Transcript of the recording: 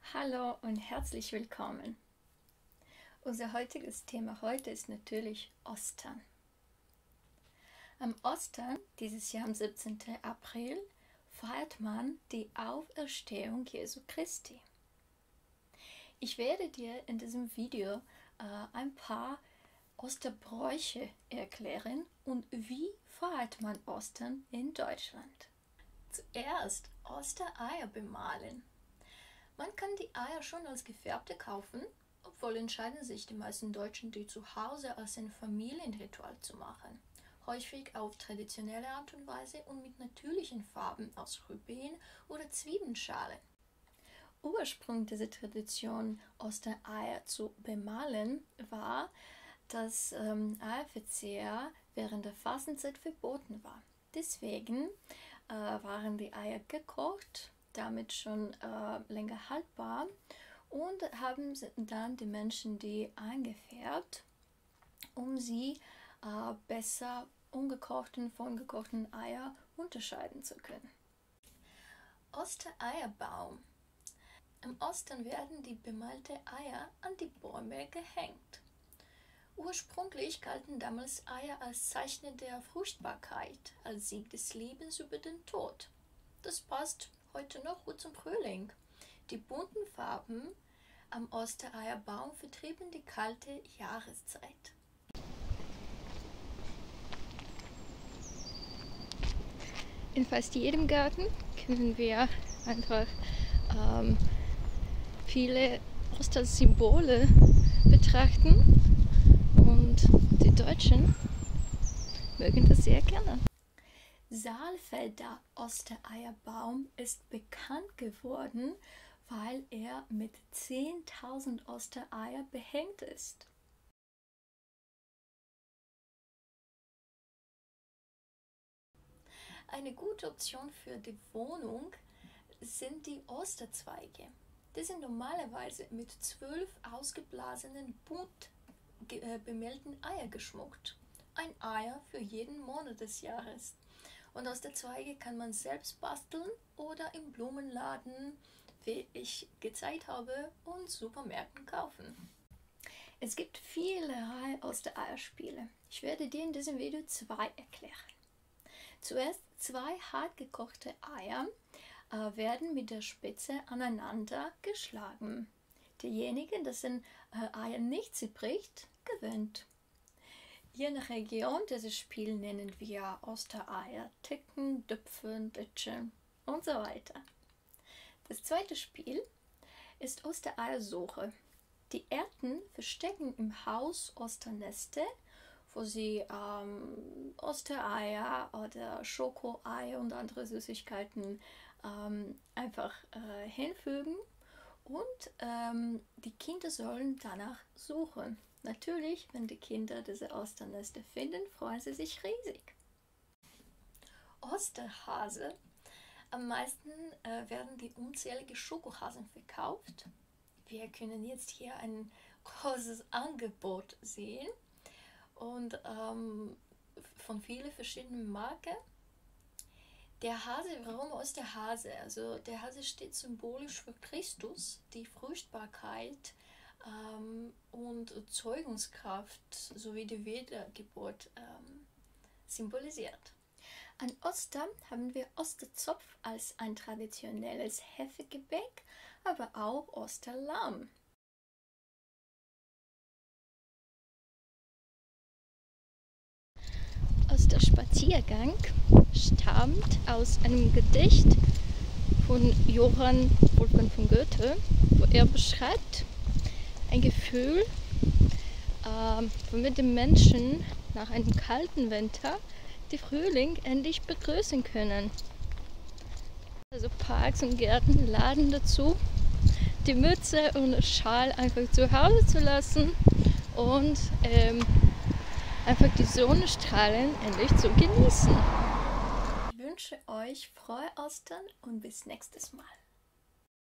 Hallo und herzlich willkommen. Unser heutiges Thema heute ist natürlich Ostern. Am Ostern, dieses Jahr am 17. April, feiert man die Auferstehung Jesu Christi. Ich werde dir in diesem Video ein paar Osterbräuche erklären und wie feiert man Ostern in Deutschland. Zuerst Ostereier bemalen. Man kann die Eier schon als gefärbte kaufen, obwohl entscheiden sich die meisten Deutschen, die zu Hause als ein Familienritual zu machen. Häufig auf traditionelle Art und Weise und mit natürlichen Farben aus Rüben oder Zwiebelschalen. Ursprung dieser Tradition, Ostereier zu bemalen, war, dass Eierverzehr während der Fastenzeit verboten war. Deswegen waren die Eier gekocht, damit schon länger haltbar, und haben dann die Menschen die eingefärbt, um sie besser ungekochten von gekochten Eier unterscheiden zu können. Ostereierbaum. Am Ostern werden die bemalten Eier an die Bäume gehängt. Ursprünglich galten damals Eier als Zeichen der Fruchtbarkeit, als Sieg des Lebens über den Tod. Das passt heute noch gut zum Frühling. Die bunten Farben am Ostereierbaum vertrieben die kalte Jahreszeit. In fast jedem Garten können wir einfach viele Ostersymbole betrachten und die Deutschen mögen das sehr gerne. Saalfelder Ostereierbaum ist bekannt geworden, weil er mit 10.000 Ostereier behängt ist. Eine gute Option für die Wohnung sind die Osterzweige. Die sind normalerweise mit 12 ausgeblasenen, bunt bemalten Eier geschmückt. Ein Eier für jeden Monat des Jahres. Und aus der Zweige kann man selbst basteln oder im Blumenladen, wie ich gezeigt habe, und Supermärkten kaufen. Es gibt viele Ostereierspiele. Ich werde dir in diesem Video 2 erklären. Zuerst 2 hart gekochte Eier werden mit der Spitze aneinander geschlagen. Derjenige, dessen Eier nicht zerbricht, gewinnt. Je nach Region dieses Spiel nennen wir Ostereier, Ticken, Düpfen, Ditschen und so weiter. Das zweite Spiel ist Ostereiersuche. Die Enten verstecken im Haus Osterneste, wo sie Ostereier oder Schokoeier und andere Süßigkeiten einfach hinfügen, und die Kinder sollen danach suchen. Natürlich, wenn die Kinder diese Osterneste finden, freuen sie sich riesig. Osterhase. Am meisten werden die unzähligen Schokohasen verkauft. Wir können jetzt hier ein großes Angebot sehen und von vielen verschiedenen Marken. Der Hase, warum Osterhase? Also der Hase steht symbolisch für Christus, die Fruchtbarkeit und Zeugungskraft sowie die Wiedergeburt symbolisiert. An Ostern haben wir Osterzopf als ein traditionelles Hefegebäck, aber auch Osterlamm. Osterspaziergang stammt aus einem Gedicht von Johann Wolfgang von Goethe, wo er beschreibt ein Gefühl, womit die Menschen nach einem kalten Winter die Frühling endlich begrüßen können. Also Parks und Gärten laden dazu, die Mütze und den Schal einfach zu Hause zu lassen und einfach die Sonnenstrahlen endlich zu genießen. Ich wünsche euch frohe Ostern und bis nächstes Mal.